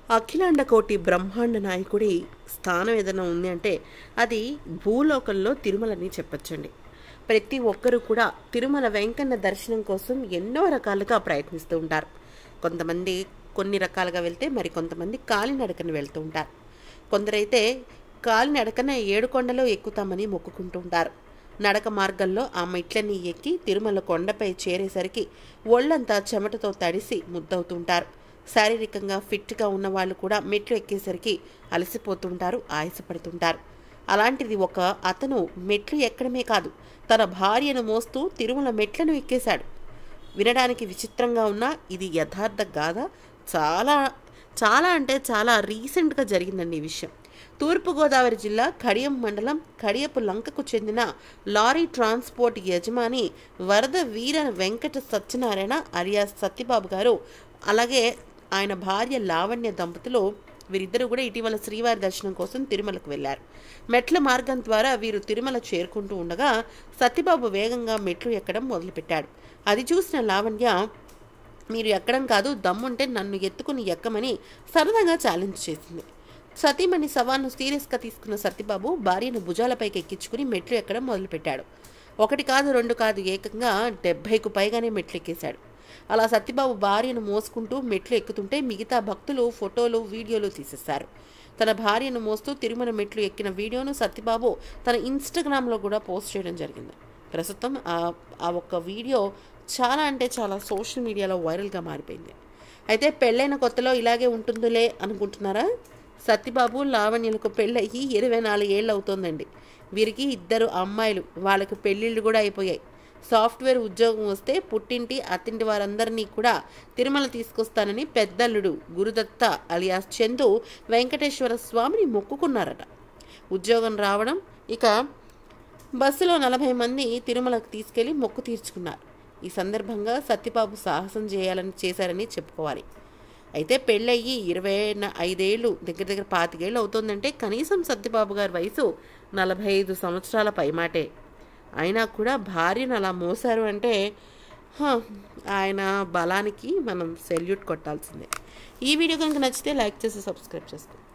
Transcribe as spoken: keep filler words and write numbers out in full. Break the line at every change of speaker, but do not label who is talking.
అఖిలాండ కోటి బ్రహ్మాండ నాయకుడి స్థానం ఏదైనా ఉంది అంటే అది భూలోకంలో తిరుమలని చెప్పొచ్చండి. ప్రతి ఒక్కరూ కూడా తిరుమల వెంకన్న దర్శనం కోసం ఎన్నో రకాలుగా ప్రయత్నిస్తూ ఉంటారు. కొంతమంది కొన్ని రకాలుగా వెళ్తే మరి కొంతమంది కాలినడకన వెళ్తూ ఉంటారు. కొందరైతే కాలినడకన ఏడుకొండలో ఎక్కుతామని మొక్కుకుంటూ ఉంటారు. నడక మార్గంలో ఆ మెట్లని ఎక్కి తిరుమల కొండపై చేరేసరికి ఒళ్ళంతా చెమటతో తడిసి ముద్దవుతుంటారు. శారీరకంగా ఫిట్గా ఉన్న వాళ్ళు కూడా మెట్లు ఎక్కేసరికి అలసిపోతుంటారు, ఆయాసపడుతుంటారు. అలాంటిది ఒక అతను మెట్లు ఎక్కడమే కాదు, తన భార్యను మోస్తూ తిరుమల మెట్లను ఎక్కేశాడు. వినడానికి విచిత్రంగా ఉన్నా ఇది యథార్థ గాథ. చాలా చాలా అంటే చాలా రీసెంట్గా జరిగిందండి ఈ విషయం. తూర్పుగోదావరి జిల్లా కడియం మండలం కడియపు లంకకు చెందిన లారీ ట్రాన్స్పోర్ట్ యజమాని వరద వీర వెంకట సత్యనారాయణ అలియాస్ సత్యబాబు గారు, అలాగే ఆయన భార్య లావణ్య దంపతులు వీరిద్దరూ కూడా ఇటీవల శ్రీవారి దర్శనం కోసం తిరుమలకు వెళ్లారు. మెట్ల మార్గం ద్వారా వీరు తిరుమల చేరుకుంటూ ఉండగా సత్యబాబు వేగంగా మెట్లు ఎక్కడం మొదలుపెట్టాడు. అది చూసిన లావణ్య, మీరు ఎక్కడం కాదు, దమ్ముంటే నన్ను ఎత్తుకుని ఎక్కమని సరదాగా ఛాలెంజ్ చేసింది. సతీమణి సవాల్ను సీరియస్గా తీసుకున్న సత్యబాబు భార్యను భుజాలపైకి ఎక్కించుకుని మెట్లు ఎక్కడం మొదలుపెట్టాడు. ఒకటి కాదు, రెండు కాదు, ఏకంగా డెబ్బైకు పైగానే మెట్లు ఎక్కేశాడు. అలా సత్యబాబు భార్యను మోసుకుంటూ మెట్లు ఎక్కుతుంటే మిగతా భక్తులు ఫోటోలు, వీడియోలు తీసేశారు. తన భార్యను మోస్తూ తిరుమల మెట్లు ఎక్కిన వీడియోను సత్యబాబు తన ఇన్స్టాగ్రామ్లో కూడా పోస్ట్ చేయడం జరిగింది. ప్రస్తుతం ఆ ఆ ఒక్క వీడియో చాలా అంటే చాలా సోషల్ మీడియాలో వైరల్గా మారిపోయింది. అయితే పెళ్ళైన కొత్తలో ఇలాగే ఉంటుందిలే అనుకుంటున్నారా? సత్యబాబు లావణ్యలకు పెళ్ళయ్యి ఇరవై నాలుగు ఏళ్ళు అవుతోందండి. వీరికి ఇద్దరు అమ్మాయిలు, వాళ్ళకి పెళ్ళిళ్ళు కూడా అయిపోయాయి. సాఫ్ట్వేర్ ఉద్యోగం వస్తే పుట్టింటి అత్తింటి వారందరినీ కూడా తిరుమల తీసుకొస్తానని పెద్దల్లుడు గురుదత్త అలియాస్ చందు వెంకటేశ్వర స్వామిని మొక్కుకున్నారట. ఉద్యోగం రావడం, ఇక బస్సులో నలభై మంది తిరుమలకు తీసుకెళ్లి మొక్కు తీర్చుకున్నారు. ఈ సందర్భంగా సత్యబాబు సాహసం చేయాలని చేశారని చెప్పుకోవాలి. అయితే పెళ్ళయ్యి ఇరవై ఐదేళ్ళు దగ్గర దగ్గర పాతికేళ్ళు అవుతుందంటే కనీసం సత్యబాబు గారి వయసు నలభై ఐదు సంవత్సరాల పైమాటే. అయినా కూడా భార్యను అలా మోసారు అంటే ఆయన బలానికి మనం సెల్యూట్ కొట్టాల్సిందే. ఈ వీడియో కనుక నచ్చితే లైక్ చేసి సబ్స్క్రైబ్ చేసుకోండి.